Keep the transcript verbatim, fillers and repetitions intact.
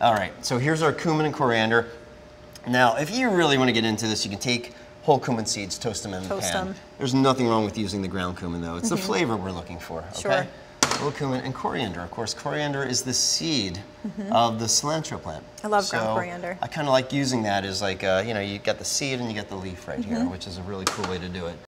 All right, so here's our cumin and coriander. Now, if you really want to get into this, you can take whole cumin seeds, toast them in toast the pan. them. There's nothing wrong with using the ground cumin, though. It's mm-hmm. the flavor we're looking for, okay? Sure. A little cumin and coriander. Of course, coriander is the seed mm-hmm. of the cilantro plant. I love so ground coriander. I kind of like using that as like, uh, you know, you got the seed and you got the leaf right mm-hmm. here, which is a really cool way to do it.